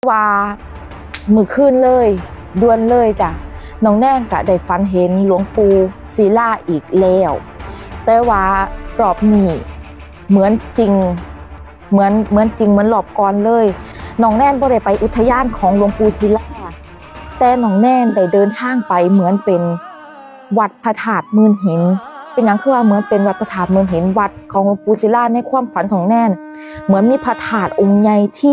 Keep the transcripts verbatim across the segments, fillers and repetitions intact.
ว่ามือคืนเลยด่วนเลยจ้ะน้องแน่นก็ได้ฝันเห็นหลวงปู่ศิลาอีกแล้วแต่ว่ารอบนี้เหมือนจริงเหมือนเหมือนจริงเหมือนรอบก่อนเลยน้องแน่นบ่ได้ไปอุทยานของหลวงปู่ศิลาแต่น้องแน่นได้เดินทางไปเหมือนเป็นวัดพระธาตุหมื่นหินเป็นอย่างคือว่าเหมือนเป็นวัดพระธาตุหมื่นหินวัดของหลวงปู่ศิลาในความฝันของแน่นเหมือนมีพระธาตุองค์ใหญ่ที่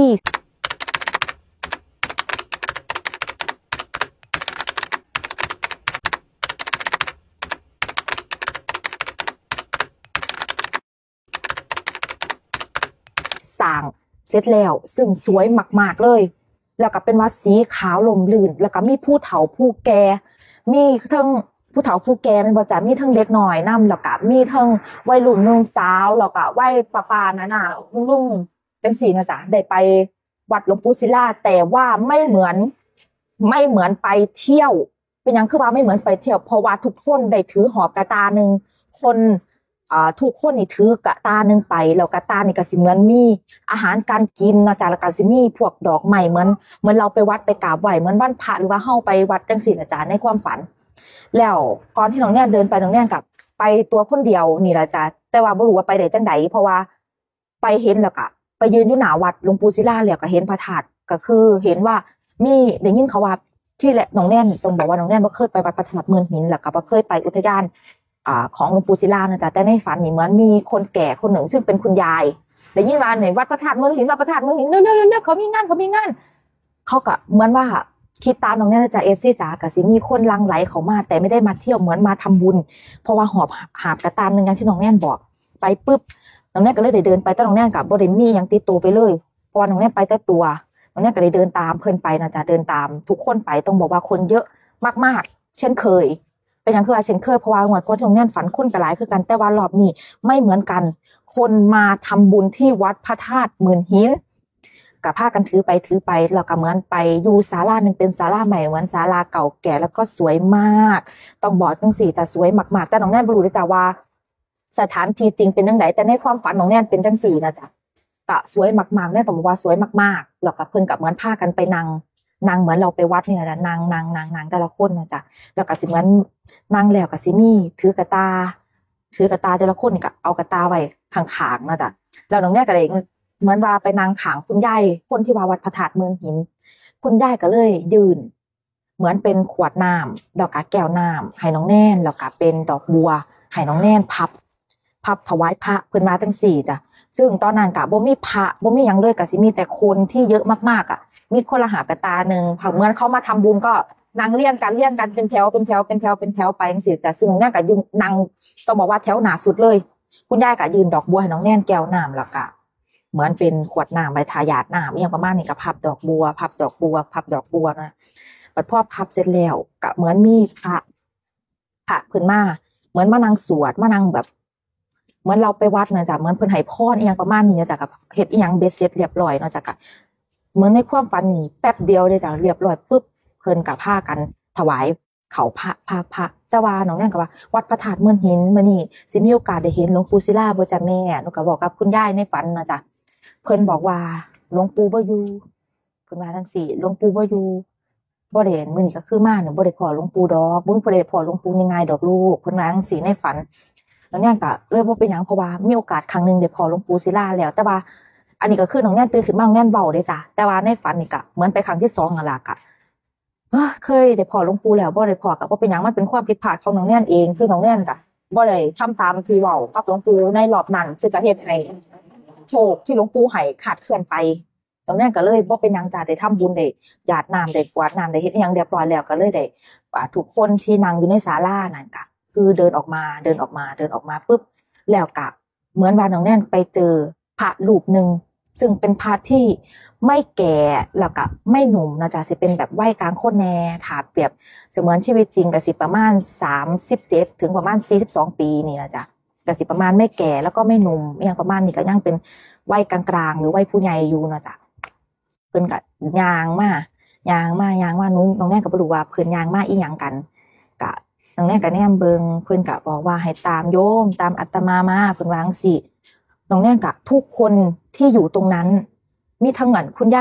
สร้างเสร็จแล้วซึ่งสวยมากๆเลยแล้วก็เป็นวัดสีขาวลมลื่นแล้วก็มีผู้เฒ่าผู้แก่มีทั้งผู้เฒ่าผู้แก่เป็นประจำมีทั้งเด็กหน่อยนำแล้วก็มีทั้งวัยรุ่นหนุ่มสาวแล้วก็วัยป้าๆนั่นน่ะลุงๆจังซี่นะจ๊ะได้ไปวัดหลวงปู่ศิลาแต่ว่าไม่เหมือนไม่เหมือนไปเที่ยวเป็นหยังคือว่าไม่เหมือนไปเที่ยวเพราะว่าทุกคนได้ถือหอบกระตานึงคนอ่าทุกคนนี่ถือกระตานึงไปแล้วกระตานี่ก็สิเหมือนมีอาหารการกินนะจ๊ะแล้วก็สิมีพวกดอกไม้เหมือนเหมือนเราไปวัดไปกราบไหว้เหมือนวันพระหรือว่าเฮาไปวัดจังซี่นะจ๊ะในความฝันแล้วก่อนที่น้องแน่นเดินไปน้องแน่นกับไปตัวคนเดียวนี่ล่ะจ๊ะแต่ว่าบ่รู้ว่าไปได้จังไดเพราะว่าไปเห็นแล้วก็ไปยืนอยู่หน้าวัดหลวงปู่ศิลาแล้วก็เห็นพระธาตุก็คือเห็นว่ามีได้ยินเขาว่าที่แหละน้องแน่นต้องบอกว่าน้องแน่นบ่เคยไปวัดพระธาตุเมืองหินแล้วก็บ่เคยไปอุทยานอ่าของหลวงปู่ศิลานะจ๊ะแต่ในฝันนี่เหมือนมีคนแก่คนหนึ่งซึ่งเป็นคุณยายได้ยินว่าในวัดพระธาตุเมืองหินวัดพระธาตุเมืองหินเด้อๆๆเขามีงานเขามีงานเขาก็เหมือนว่าคิดตามน้องแน่นนะจ๊ะ เอฟ ซี จ๋าก็สิมีคนลังไหลเข้ามาแต่ไม่ได้มาเที่ยวเหมือนมาทำบุญเพราะว่าหอบหาบกระตานนึงอย่างที่น้องแน่นบอกไปปึ๊บน้องแน่นก็เลยได้เดินไปแต่น้องแน่นก็บ่ได้มีหยังติดตัวไปเลยเพราะว่าน้องแน่นไปแต่ตัวน้องแน่นก็ได้เดินตามเพิ่นไปนะจ๊ะเดินตามทุกคนไปต้องบอกว่าคนเยอะมากๆเช่นเคยเป็นอย่างคือว่าเช่นเคยเพราะว่างวดก่อนที่น้องแน่นฝันคนก็หลายคือกันแต่ว่ารอบนี้ไม่เหมือนกันคนมาทำบุญที่วัดพระธาตุหมื่นหินก็พากันถือไปถือไปแล้วก็เหมือนไปอยู่ศาลานึงเป็นศาลาใหม่เหมือนศาลาเก่าแก่แล้วก็สวยมากต้องบอกจังซี่จะสวยมากๆแต่น้องแน่นบ่รู้เลยจ้ะว่าสถานที่จริงเป็นจังไดแต่ในความฝันน้องแน่นเป็นจังซี่นะจ๊ะก็สวยมากๆแน่ต้องบอกว่าสวยมากๆแล้วก็เพิ่นก็เหมือนพากันไปนั่งนั่งเหมือนเราไปวัดนี่นะจ๊ะนั่งนั่งนั่งนั่งแต่ละคนนะจ๊ะแล้วก็สิเหมือนนั่งแล้วก็สิมีถือกระตาถือกระตาแต่ละคนนี่ก็เอากระตาไว้ข้างๆนะจ๊ะแล้วน้องแน่นก็เลยเหมือนว่าไปนางขางคุณยายคนที่ว่าวัดพระธาตุเมืองหินคุณยายก็เลยยืนเหมือนเป็นขวดน้ำดอกกะแก้วน้ำให้น้องแน่นแล้วก็เป็นดอกบัวให้น้องแน่นพับพับถวายพระเพิ่นมาทั้งสี่จ้ะซึ่งตอนนั้นก็บ่มีพระบ่มีหยังเลยก็สิมีแต่คนที่เยอะมากๆอ่ะมีคนละหากระตานึงเหมือนเขามาทำบุญก็นั่งเรียงกันเรียงกันเป็นแถวเป็นแถวเป็นแถวเป็นแถวไปจังซี่จ้ะซึ่งน้องแน่นก็ยืนนั่งต้องบอกว่าแถวหน้าสุดเลยคุณยายก็ยืนดอกบัวให้น้องแน่นแก้วน้ำแล้วก็เหมือนเป็นขวดน้ำใบทายาทน้ำอย่างประมาณนี้ก็พับดอกบัวพับดอกบัวพับดอกบัวนะบัดพอพับเสร็จแล้วก็เหมือนมีพระพระเพิ่นมาเหมือนมานั่งสวดมานั่งแบบเหมือนเราไปวัดนะจ๊ะเหมือนเพิ่นให้พรอีหยังประมาณนี้นะจ๊ะกับเฮ็ดอีหยังเบ็ดเสร็จเรียบร้อยเนาะจ๊ะก็เหมือนในความฝันนี่แป๊บเดียวเลยจ้ะเรียบร้อยปุ๊บเพิ่นก็พากันถวายเขาพระพระพระแต่ว่าน้องแน่นก็ว่าวัดพระธาตุเมืองหินมื้อนี้สิมีโอกาสได้เห็นหลวงปู่ศิลาบ่จ๊ะแม่หนูก็บอกกับคุณยายในฝันเนาะจ๊ะเพิ่นบอกว่าหลวงปู่บ่อยู่เพิ่นว่าจังซี่หลวงปู่บ่อยู่บ่ได้มื้อนี้ก็คือมาหนูบ่ได้พ้อหลวงปู่ดอกบ่ได้พ้อหลวงปู่ง่ายๆดอกลูกเพิ่นว่าจังซี่ในฝันแล้วเนี่ยก็เลยบ่เป็นหยังเพราะว่ามีโอกาสครั้งนึงได้พ้อหลวงปู่ศิลาแล้วแต่ว่าอันนี้ก็คือน้องแน่นตื่นขึ้นมาน้องแน่นเว้าเด้จ้ะแต่ว่าในฝันนี่ก็เหมือนไปครั้งที่สองนั่นล่ะก็เอ้อเคยได้พ้อหลวงปู่แล้วบ่ได้พ้อก็บ่เป็นหยังมันเป็นความผิดพลาดของน้องแน่นเองซึ่งน้องแน่นก็บ่ได้ทำตามที่เว้ากับหลวงปู่ในรอบนั้นซึ่งก็เฮ็ดให้โชคที่หลวงปู่ให้ขาดเคลื่อนไปตรงนั้นก็เลยบ่เป็นหยังจ้ะได้ทำบุญได้หยาดน้ำได้กวาดน้ำได้เฮ็ดอีหยังเรียบร้อยแล้วก็เลยได้อ่าทุกคนที่นั่งอยู่ในศาลานั่นก็คือเดินออกมาเดินออกมาเดินออกมาปึ๊บแล้วก็เหมือนว่าน้องแน่นไปเจอพระรูปนึงซึ่งเป็นพระที่ไม่แก่แล้วก็ไม่หนุ่มนะจ๊ะสิเป็นแบบวัยกลางคนแน่ถ้าเปรียบเสมือนชีวิตจริงก็สิประมาณสามสิบเจ็ดถึงประมาณสี่สิบสองปีนี่นะจ๊ะก็สิประมาณไม่แก่แล้วก็ไม่หนุ่มอีหยังประมาณนี้ก็ยังเป็นวัยกลางๆหรือวัยผู้ใหญ่อยู่นะจ๊ะเพิ่นก็ย่างมายางมายางมาน้องน้องแน่ก็บ่รู้ว่าเพิ่นย่างมาอีหยังกันก็น้องแน่ก็แนมเบิ่งเพิ่นก็บอกว่าให้ตามโยมตามอาตมามาเพิ่นว่าจังซี่น้องแน่ก็ทุกคนที่อยู่ตรงนั้นมีทั้งเหมือนคุณยาย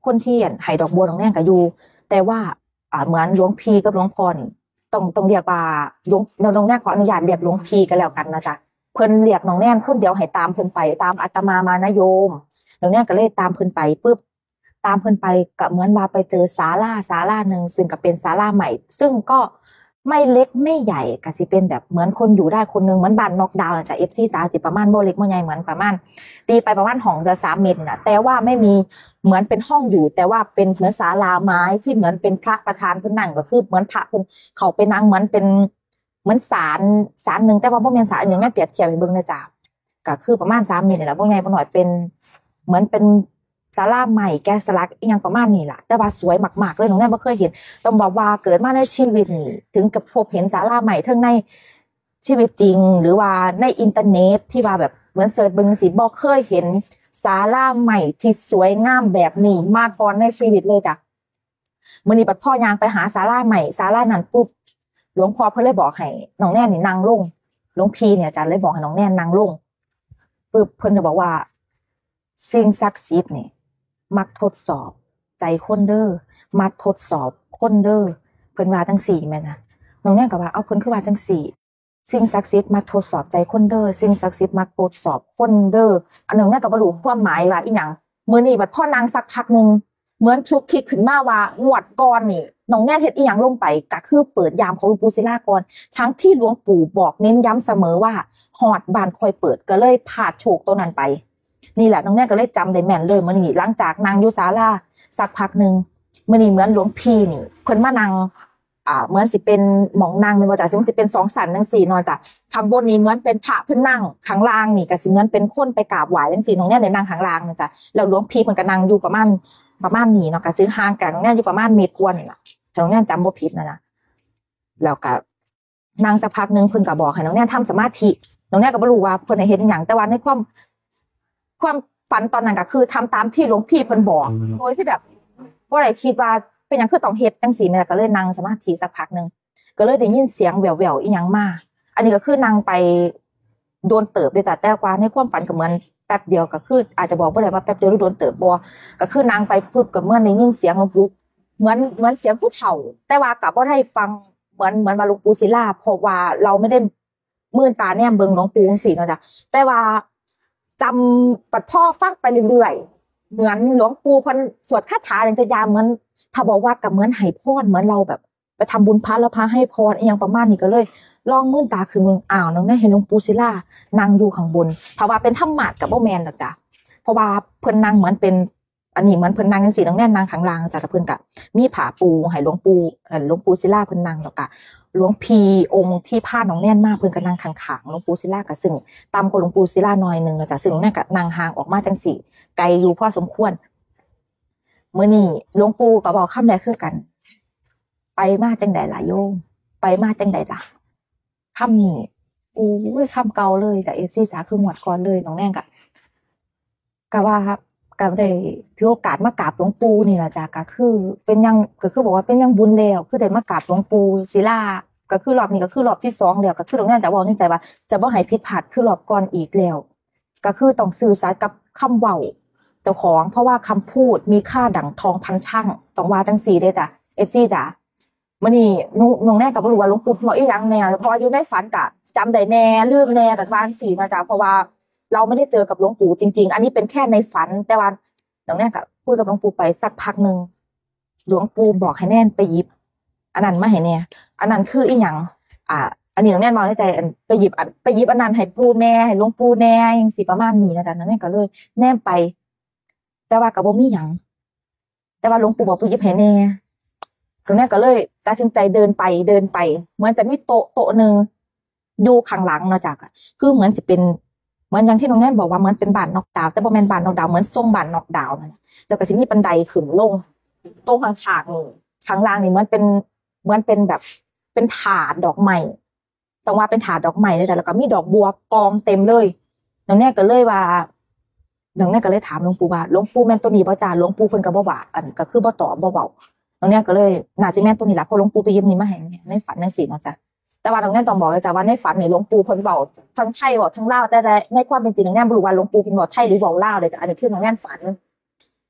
คนที่ให้ดอกบัวน้องแน่ก็อยู่แต่ว่าอ่าเหมือนหลวงพี่กับหลวงพ่อนี่ต้องต้องเรียกว่าหลวงน้องแน่ขออนุญาตเรียกหลวงพี่กันแล้วกันนะจ๊ะเพิ่นเรียกน้องแน่คนเดียวให้ตามเพิ่นไปตามอาตมามานะโยมน้องแน่ก็เลยตามเพิ่นไปปึ๊บตามเพิ่นไปก็เหมือนว่าไปเจอศาลาศาลานึงซึ่งก็เป็นศาลาใหม่ซึ่งก็ไม่เล็กไม่ใหญ่ก็สิเป็นแบบเหมือนคนอยู่ได้คนนึงเหมือนบ้านน็อกดาวน์น่ะจ้ะ เอฟ ซี จ๋าสิประมาณบ่เล็กบ่ใหญ่เหมือนประมาณตีไปประมาณห้องจะสามเมตรน่ะแต่ว่าไม่มีเหมือนเป็นห้องอยู่แต่ว่าเป็นเหมือนศาลาไม้ที่เหมือนเป็นพระประธานเพิ่นนั่งก็คือเหมือนพระเพิ่นเข้าไปนั่งเหมือนเป็นเหมือนศาลศาลนึงแต่ว่าบ่แม่นศาลอย่างแม่เปรียบเทียบให้เบิ่งนะจ๊ะก็คือประมาณสามเมตรนี่แหละบ่ใหญ่บ่น้อยเป็นเหมือนเป็นศาลาใหม่แกะสลักอีหยังประมาณนี้ล่ะแต่ว่าสวยมากๆเลยน้องแน่บ่เคยเห็นต้องบอกว่าเกิดมาในชีวิตนี่ถึงกับพบเห็นศาลาใหม่ทั้งในชีวิตจริงหรือว่าในอินเทอร์เน็ตที่ว่าแบบเหมือนเสิร์ชเบิ่งสิบ่เคยเห็นศาลาใหม่ที่สวยงามแบบนี้มาก่อนในชีวิตเลยจ้ะมื้อนี้บัดพ่อย่างไปหาศาลาใหม่ศาลานั้นปุ๊บหลวงพ่อเพิ่นเลยบอกให้น้องแน่นี่นั่งลงหลวงพี่เนี่ยจ้ะเลยบอกให้น้องแน่นั่งลงปึ๊บเพิ่นก็บอกว่าสิ่งศักดิ์สิทธิ์นี่มักทดสอบใจคนเด้อมักทดสอบคนเด้อเพิ่นว่าจังซี่แม่นะน้องแน่ก็ว่าเอาเพิ่นคือว่าจังซี่สิ่งศักดิ์สิทธิ์มักทดสอบใจคนเด้อสิ่งศักดิ์สิทธิ์มักทดสอบคนเด้ออันนึงแน่ก็บ่รู้ความหมายว่าอีหยังมื้อนี้บัดพ่อนางสักพักนึงเหมือนชุกคิดขึ้นมาว่างวดก่อนนี่น้องแน่เฮ็ดอีหยังลงไปก็คือเปิดยามของหลวงปู่ศิลาก่อนทั้งที่หลวงปู่บอกเน้นย้ำเสมอว่าฮอดบ้านค่อยเปิดก็เลยพลาดโชคตัวนั้นไปนี่แหละน้องแน่ก็เลยจำได้แม่นเลยมื้อนี้หลังจากนางอยู่ศาลาสักพักนึงมื้อนี้เหมือนหลวงพี่นี่เพิ่นมานั่งอ่าเหมือนสิเป็นหม่องนั่งแม่นบ่จ้ะซึ่งสิเป็นสองสันจังซี่เนาะจ้ะข้างบนนี้เหมือนเป็นพระเพิ่นนั่งข้างล่างนี่ก็สิเหมือนเป็นคนไปกราบไหว้จังซี่น้องแน่ได้นั่งข้างล่างนะจ้ะแล้วหลวงพี่เพิ่นก็นั่งอยู่ประมาณประมาณนี้เนาะก็สิห่างกันน้องแน่อยู่ประมาณเมตรกว่านี่ล่ะถ้าน้องแน่จำบ่ผิดนะนะแล้วก็นั่งสักพักนึงเพิ่นก็บอกให้น้องแน่ทำสมาธิน้องแน่ก็บ่รู้ว่าเพิ่นให้เฮ็ดอีหยังแต่ว่าในความความฝันตอนนั้นก็คือทำตามที่หลวงพี่เพิ่นบอกโดยที่แบบบ่ได้คิดว่าเป็นหยังคือต้องเฮ็ดจังซี่แม่ก็เลยนั่งสมาธิสักพักนึงก็เลยได้ยินเสียงแว่วๆอีหยังมาอันนี้ก็คือนั่งไปโดนเติบด้วยจ้ะแต่ว่าในความฝันก็เหมือนแป๊บเดียวก็คืออาจจะบอกบ่ได้ว่าแป๊บเดียวหรือโดนเติบบ่ก็คือนั่งไปปึ๊บก็เหมือนได้ยินเสียงหลวงปู่เหมือนเหมือนเสียงผู้เฒ่าแต่ว่าก็บ่ได้ฟังเหมือนเหมือนว่าหลวงปู่ศิลาเพราะว่าเราไม่ได้มื่นตาแนมเบิ่งหลวงปู่จังซี่เนาะจ้ะแต่ว่าจำปัดพ่อฟังไปเรื่อยๆเหมือนหลวงปู่เพิ่นสวดคาถาอย่างจะยามเหมือนถ้าบอกว่าก็เหมือนให้พรเหมือนเราแบบไปทำบุญพระแล้วพระให้พรอีหยังประมาณนี้ก็เลยลองมื่นตาขึ้นเบิ่งอ้าวน้องได้เห็นหลวงปู่ศิลานั่งอยู่ข้างบนถ้าว่าเป็นธรรมะก็บ่แม่นดอกจ้ะเพราะว่าเพิ่นนั่งเหมือนเป็นอันนี้เหมือนเพิ่นนั่งจังซี่น้องแน่นั่งข้างล่างจ้ะแล้วเพิ่นก็มีผ้าปูให้หลวงปู่เอ่อหลวงปู่ศิลาเพิ่นนั่งแล้วก็หลวงพี่องค์ที่พาน้องแน่นมากเพิ่นก็นั่งข้างๆหลวงปู่ศิลาก็ซึ่งต่ำกว่าหลวงปู่ศิลาหน่อยนึงนะจ้ะซึ่งน้องแน่ก็นั่งห่างออกมาจังซี่ไกลอยู่พอสมควรมื้อนี้หลวงปู่ก็บอกคำใดคือกันไปมาจังได๋ล่ะโยมไปมาจังได๋ล่ะคำนี้โอ้ยคำเก่าเลยแต่ เอฟ ซี จ๋าคืองวดก่อนเลยน้องแน่ก็ก็ว่าก็ได้ถือโอกาสมากราบหลวงปู่นี่ล่ะจ้ะก็คือเป็นยังก็คือบอกว่าเป็นยังบุญแล้วคือได้มากราบหลวงปู่ศิลาก็คือรอบนี้ก็คือรอบที่สองแล้วก็คือน้องแน่แต่ว่าในใจว่าจะบ่ให้ผิดพลาดคือรอบก่อนอีกแล้วก็คือต้องสื่อสารกับคำเว้าเจ้าของเพราะว่าคำพูดมีค่าดั่งทองพันช่างต้องว่าจังซี่เด้จ้ะ เอฟ ซี จ๋ามื้อนี้น้องแน่ก็บ่รู้ว่าหลวงปู่เพิ่นบอกอีหยังแน่เพราะว่าอยู่ในฝันก็จำได้แน่ลืมแน่ก็ว่าจังซี่นะจ๊ะเพราะว่าเราไม่ได้เจอกับหลวงปู่จริงๆอันนี้เป็นแค่ในฝันแต่ว่าน้องแน่ก็พูดกับหลวงปู่ไปสักพักนึงหลวงปู่บอกให้แน่นไปหยิบอันนั้นมาให้แน่อันนั้นคืออีหยังอ่าอันนี้น้องแน่นมองในใจไปหยิบไปหยิบอันนั้นให้ปู่แน่ให้หลวงปู่แน่จังซี่ประมาณนี้นะจ๊ะน้องแน่ก็เลยแนมไปแต่ว่าก็บ่มีหยังแต่ว่าหลวงปู่บอกไปหยิบให้แน่ตรงนี้ก็เลยตัดสินใจเดินไปเดินไปเหมือนจะมีโต๊ะโต๊ะนึงอยู่ข้างหลังเนาะจ้ะคือเหมือนสิเป็นเหมือนอย่างที่น้องแน่นบอกว่าเหมือนเป็นบ้านนอกดาวแต่บ่แม่นบ้านนอกดาวเหมือนทรงบ้านนอกดาวนั่นแล้วก็สิมีบันไดขึ้นลงตรงข้างๆนี่ข้างล่างนี่เหมือนเป็นเหมือนเป็นแบบเป็นถาดดอกไม้ต้องว่าเป็นถาดดอกไม้เลยแต่แล้วก็มีดอกบัวกองเต็มเลยน้องแน่ก็เลยว่าน้องแน่ก็เลยถามหลวงปู่ว่าหลวงปู่แม่นตัวนี้บ่จ้าหลวงปู่เพิ่นก็บ่ว่าอันก็คือบ่ตอบบ่เว้าน้องแน่ก็เลยน่าสิแม่นตัวนี้ล่ะเพราะหลวงปู่ไปหยิบนี่มาให้ในฝันจังซี่เนาะจ้ะแต่ว่าน้องแน่ต้องบอกเลยจ้ะว่าในฝันนี่หลวงปู่เพิ่นเว้าทั้งไทยเว้าทั้งลาวแต่ในความเป็นจริงน้องแน่บ่รู้ว่าหลวงปู่เพิ่นเว้าไทยหรือเว้าลาวเลยจ้ะอันนี้คือน้องแน่ฝัน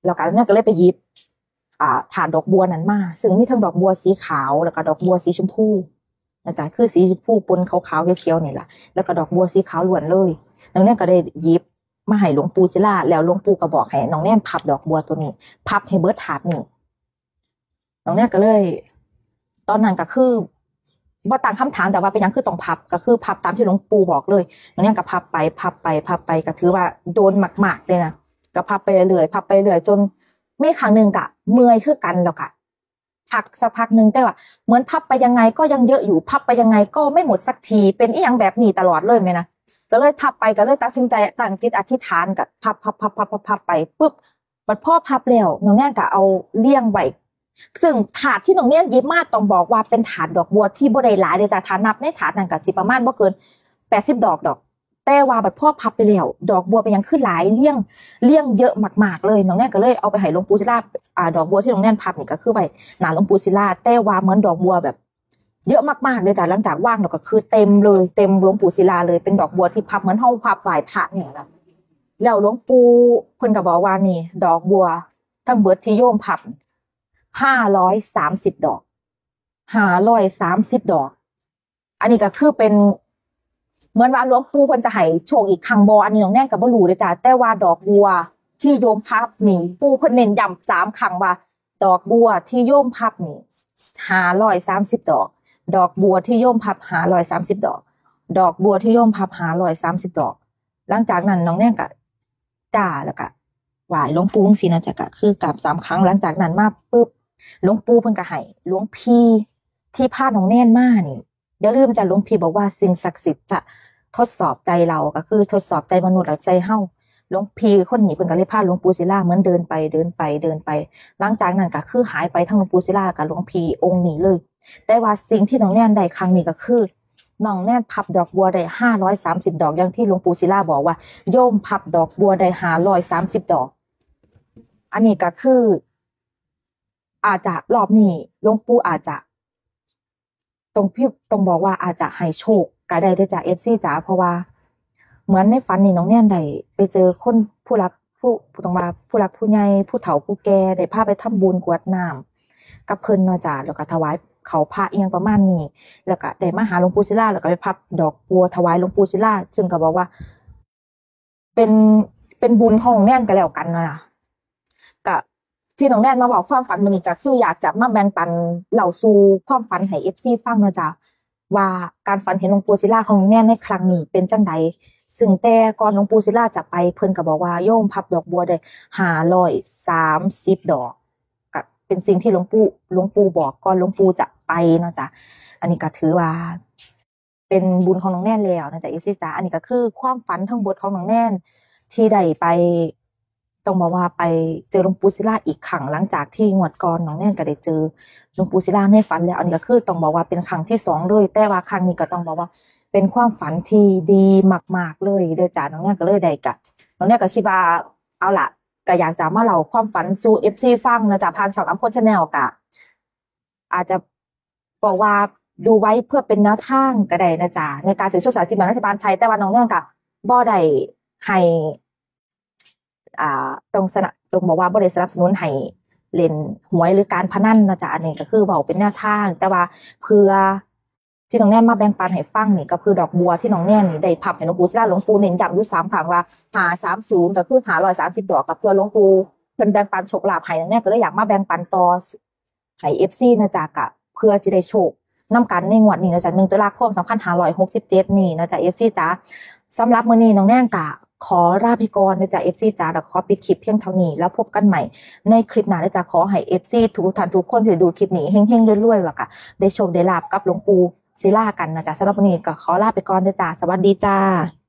แล้วก็เนี่ยก็เลยไปหยิบอ่าฐานดอกบัวนั้นมาซึ่งมีทั้งดอกบัวสีขาวแล้วก็ดอกบัวสีชมพูนะจ๊ะคือสีชมพูปนขาวๆเขียวๆนี่แหละแล้วก็ดอกบัวสีขาวล้วนเลยน้องแน่นก็ได้หยิบมาให้หลวงปู่ศิลาแล้วหลวงปู่ก็บอกให้น้องแน่นพับดอกบัวตัวนี้พับให้เบิดถาดนี่น้องแน่นก็เลยตอนนั้นก็คือว่าต่างคำถามแต่ว่าเป็นยังคือต้องพับก็คือพับตามที่หลวงปู่บอกเลยน้องแน่นก็พับไปพับไปพับไปก็ถือว่าโดนมากๆเลยนะก็พับไปเรื่อยๆพับไปเรื่อยจนมีครั้งหนึ่งกะเมื่อยคือกันแล้วกะพักสักพักหนึ่งแต่ว่าเหมือนพับไปยังไงก็ยังเยอะอยู่พับไปยังไงก็ไม่หมดสักทีเป็นอีหยังแบบนี้ตลอดเลยไหมนะก็เลยพับไปก็เลยตัดสินใจตั้งจิตอธิษฐานกับพับพับพับพับพับพับไปปุ๊บบัดพ่อพับแล้วน้องแน่นก็เอาเลี่ยงไว้ซึ่งถาดที่น้องแน่นยิบมาต้องบอกว่าเป็นถาดดอกบัวที่บ่ได้หลายเลยจ้ะถ้านับในถาดนั้นก็สิประมาณบ่เกินแปดสิบดอกดอกแต่ว่าบัดพ่อพับไปแล้วดอกบัวเป็นยังขึ้นหลายเลี่ยงเลี่ยงเยอะมากๆเลยน้องแน่นก็เลยเอาไปให้หลวงปู่ศิลาอ่าดอกบัวที่น้องแน่นพับนี่ก็คือไว้หน้าหลวงปู่ศิลาแต่ว่าเหมือนดอกบัวแบบเยอะมากๆเลยจ้ะหลังจากว่างดอกก็คือเต็มเลยเต็มหลวงปู่ศิลาเลยเป็นดอกบัวที่พับเหมือนเฮาพับไหว้พระเนี่ยนะแล้วหลวงปู่เพิ่นก็บอกว่านี่ดอกบัวทั้งเบิดที่โยมพับห้าร้อยสามสิบดอกห้าร้อยสามสิบดอกอันนี้ก็คือเป็นเหมือนว่าหลวงปู่เพิ่นจะให้โชคอีกครั้งบ่อันนี้น้องแน่นก็บ่รู้เลยจ้ะแต่ว่าดอกบัวที่โยมพับนี่ปู่เพิ่นเน้นย้ำสามครั้งว่าดอกบัวที่โยมพับนี่ห้าร้อยสามสิบดอกดอกบัวที่โยมพับห้าร้อยสามสิบดอกดอกบัวที่โยมพับห้าร้อยสามสิบดอกหลังจากนั้นน้องแน่นก็ด่าแล้วก็ไหว้หลวงปู่จังซี่นะจ๊ะก็คือกราบสามครั้งหลังจากนั้นมาปึ๊บหลวงปู่เพิ่นก็ให้หลวงพี่ที่พาน้องแน่นมานี่อย่าลืมจ้ะหลวงพี่บอกว่าสิ่งศักดิ์สิทธิ์จะทดสอบใจเราก็คือทดสอบใจมนุษย์และใจเฮาหลวงพี่คนนี้เพิ่นก็เลยพาหลวงปู่ศิลาเหมือนเดินไปเดินไปเดินไปหลังจากนั้นก็คือหายไปทั้งหลวงปู่ศิลากับหลวงพี่องค์นี้เลยแต่ว่าสิ่งที่น้องแน่นได้ครั้งนี้ก็คือน้องแน่นพับดอกบัวได้ห้าร้อยสามสิบดอกอย่างที่หลวงปู่ศิลาบอกว่าโยมพับดอกบัวได้ห้าร้อยสามสิบดอกอันนี้ก็คืออาจจะรอบนี้หลวงปู่อาจจะตรงพี่ตรงบอกว่าอาจจะให้โชคก็ได้ได้จาก เอฟ ซี จ๋าเพราะว่าเหมือนในฝันนี่น้องแน่นได้ไปเจอคนผู้รักผู้ผู้ต้องมาผู้รักผู้ใหญ่ผู้เฒ่าผู้แก่ได้พาไปทำบุญกรวดน้ำกับเพิ่นเนาะจ้ะแล้วก็ถวายเขาพระอีหยังประมาณนี้แล้วก็ได้มาหาหลวงปู่ศิลาแล้วก็ไปพับดอกบัวถวายหลวงปู่ศิลาซึ่งก็บอกว่าเป็นเป็นบุญของแน่นก็แล้วกันนะก็ที่น้องแน่นมาบอกความฝันมื้อนี้ก็คืออยากจะมาแบ่งปันเล่าสู่ความฝันให้ เอฟ ซี ฟังเนาะจ้ะว่าการฝันเห็นหลวงปู่ศิลาของน้องแน่นในครั้งนี้เป็นจังไดซึ่งแต่ก่อนหลวงปู่ศิลาจะไปเพิ่นก็บอกว่าโยมพับดอกบัวได้ห้าร้อยสามสิบดอกก็เป็นสิ่งที่หลวงปู่หลวงปู่บอกก่อนหลวงปู่จะไปเนาะจ้ะอันนี้ก็ถือว่าเป็นบุญของน้องแน่นแล้วนะจ๊ะ เอฟ ซี จ๋าอันนี้ก็คือความฝันทั้งหมดของน้องแน่นที่ได้ไปต้องบอกว่าไปเจอหลวงปู่ศิลาอีกครั้งหลังจากที่งวดก่อนน้องแน่นก็ได้เจอหลวงปู่ศิลาในฝันแล้วอันนี้ก็คือต้องบอกว่าเป็นครั้งที่สองเลยแต่ว่าครั้งนี้ก็ต้องบอกว่าเป็นความฝันที่ดีมากๆเลยเด้อจ้าน้องแน่นก็เลยได้กะน้องแน่นก็คิดว่าเอาล่ะก็อยากจะมาเล่าความฝันสู่ เอฟ ซี ฟังนะจ๊ะผ่านช่องอัมพล Channel กะอาจจะบอกว่าดูไว้เพื่อเป็นแนวทางก็ได้นะจ๊ะในการสื่อสารสลากกินแบ่งรัฐบาลไทยแต่ว่าน้องแน่นก็บ่ได้ให้อ่าตรงสนับตรงบอกว่าบ่ได้สนับสนุนให้เล่นหวยหรือการพนันนะจ๊ะอันนี้ก็คือบอกเป็นแนวทางแต่ว่าเพื่อที่น้องแน่นมาแบ่งปันให้ฟังนี่ก็คือดอกบัวที่น้องแน่นนี่ได้พับให้หลวงปู่ศิลาหลวงปู่เน้นย้ำอยู่สามครั้งว่าห้าสามศูนย์ก็คือห้าร้อยสามสิบดอกกับเพื่อหลวงปู่เพิ่นแบ่งปันโชคลาภให้น้องแน่นก็เลยอยากมาแบ่งปันต่อให้ เอฟ ซี นะจ๊ะก็เพื่อจะได้โชคนำกันในงวดนี้นะจ๊ะหนึ่งตุลาคมสองพันห้าร้อยหกสิบเจ็ดนี่นะจ๊ะ เอฟ ซี จ๋าสำหรับมื้อนี้น้องแน่นก็ขอลาไปก่อนนะจ๊ะ เอฟ ซี จ๋าแล้วขอปิดคลิปเพียงเท่านี้แล้วพบกันใหม่ในคลิปหน้านะจ๊ะขอให้ เอฟ ซี ทุกท่านทุกคนที่ดูคลิปนี้เฮงๆรวยๆแล้วก็ได้โชคได้ลาภกับหลวงปู่ศิลากันนะจ๊ะสำหรับวันนี้ก็ขอลาไปก่อนนะจ๊ะสวัสดีจ้า